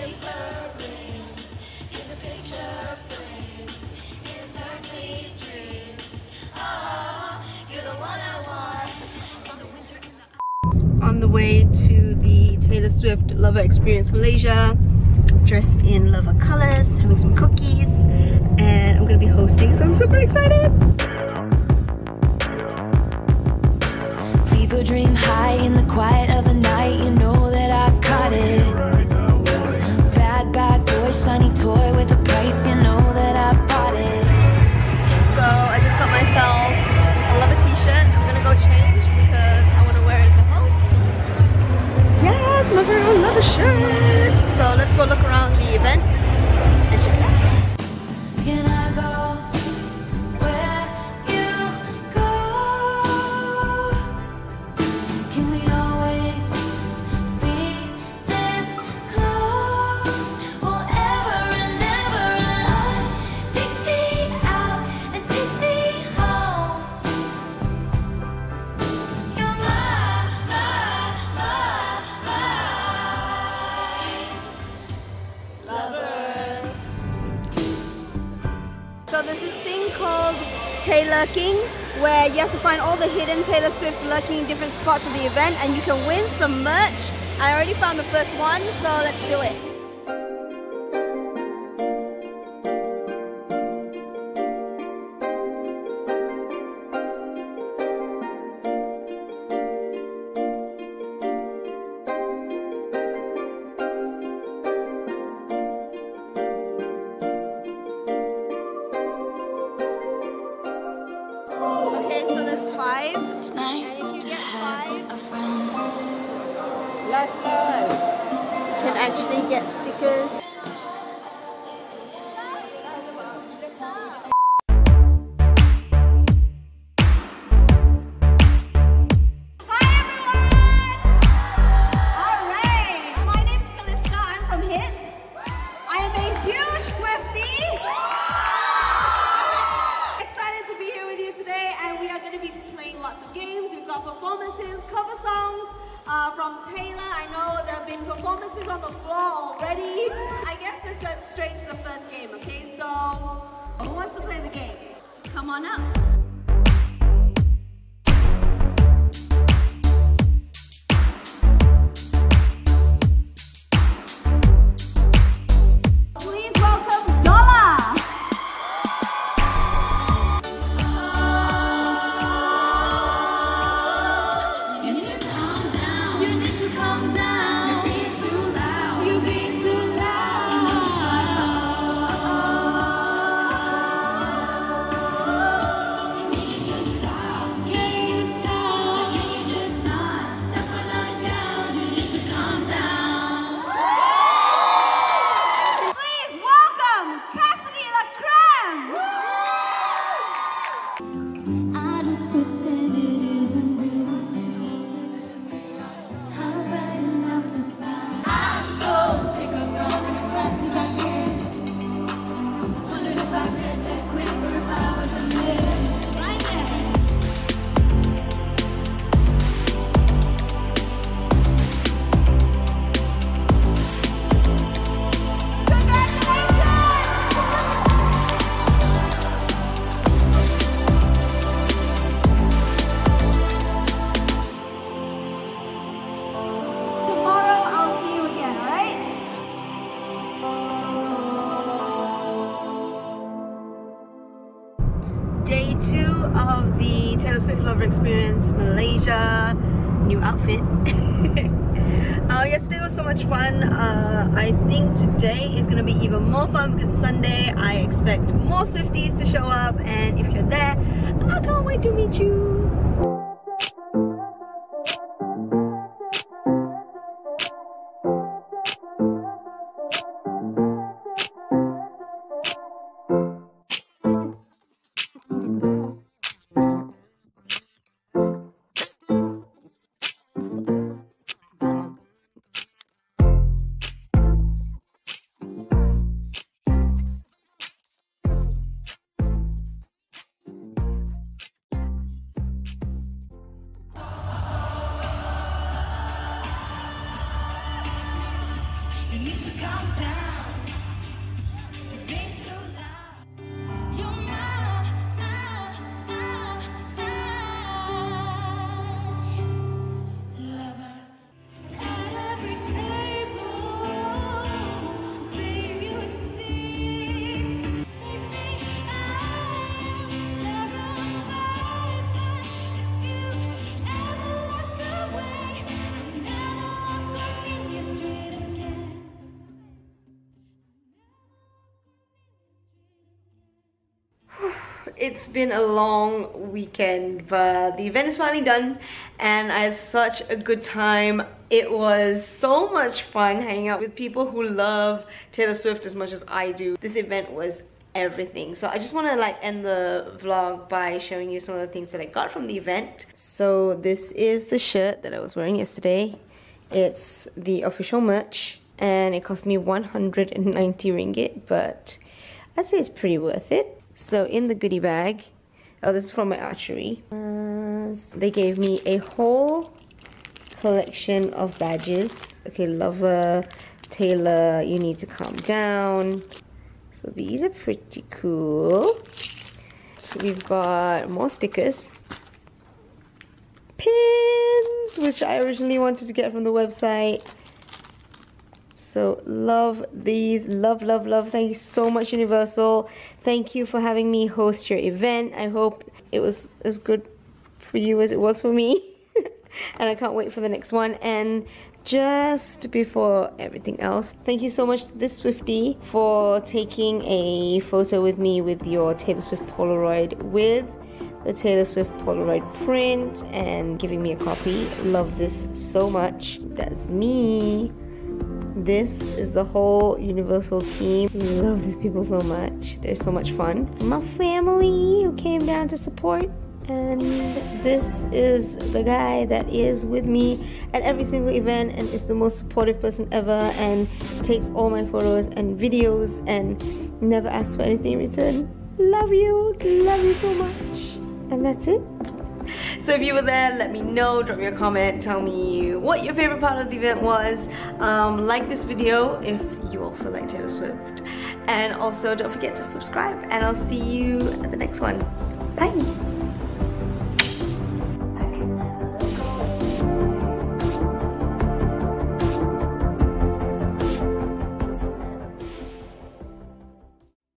On the way to the Taylor Swift Lover Experience Malaysia, dressed in Lover colors, having some cookies, and I'm gonna be hosting, so I'm super excited! Leave a dream high in the quiet of the night, you know that I caught it. Bad, bad boy, shiny toy with a price, you know that I bought it. So I just got myself a Lover t-shirt. I'm gonna go change because I want to wear it to host. Yes, my very own Lover shirt! So let's go look around the event and check it out. Can I go where you go? Can we always be this close? Forever and ever, and on. Take me out and take me home. You're my lover. So there's this thing called Taylor King, where you have to find all the hidden Taylor Swifts lurking in different spots of the event, and you can win some merch. I already found the first one, so let's do it. Okay, so there's 5. It's nice And if you to get have 5, a friend. last live, you can actually get stickers. Hi everyone! Alright, my name's Callista, I'm from Hits. I am a huge Swiftie. Excited to be here with you today, and we are going to be playing lots of games. We've got performances, cover songs from Taylor. I know there have been performances on the floor already. I guess let's go straight to the first game, okay? So, who wants to play the game? Come on up. Please welcome Dolla! You need to calm down. You need to calm down. You're being too loud. You're being too loud. You need to stop. Can you stop? Can you just not step the line down? You need to calm down. Please welcome Cassidy LaCreme! I just pretend it isn't real. I'll brighten up the side. I'm so sick of running as fast as I can. Wondered if I meant that quick or if I was a man. Right there. Tomorrow I'll see you again, alright? Day 2 of the Taylor Swift Lover Experience Malaysia. New outfit. Yesterday was so much fun. I think today is going to be even more fun because Sunday I expect more Swifties to show up, and if you're there, I can't wait to meet you. It's been a long weekend, but the event is finally done and I had such a good time. It was so much fun hanging out with people who love Taylor Swift as much as I do. This event was everything. So I just want to like end the vlog by showing you some of the things that I got from the event. So this is the shirt that I was wearing yesterday. It's the official merch and it cost me 190 ringgit, but I'd say it's pretty worth it. So in the goodie bag, oh, this is from my archery. They gave me a whole collection of badges. Okay, Lover, Taylor, You Need to Calm Down. So these are pretty cool. So we've got more stickers. Pins, which I originally wanted to get from the website. So love these, love, love, love. Thank you so much, Universal. Thank you for having me host your event. I hope it was as good for you as it was for me. And I can't wait for the next one. And just before everything else, thank you so much to this Swiftie for taking a photo with me with your Taylor Swift Polaroid with the Taylor Swift Polaroid print and giving me a copy. Love this so much. That's me. This is the whole Universal team. Love these people so much. They're so much fun. My family who came down to support. And this is the guy that is with me at every single event and is the most supportive person ever and takes all my photos and videos and never asks for anything in return. Love you so much. And that's it. So if you were there, let me know, drop me a comment, tell me what your favorite part of the event was. Like this video if you also like Taylor Swift. And also don't forget to subscribe and I'll see you at the next one. Bye!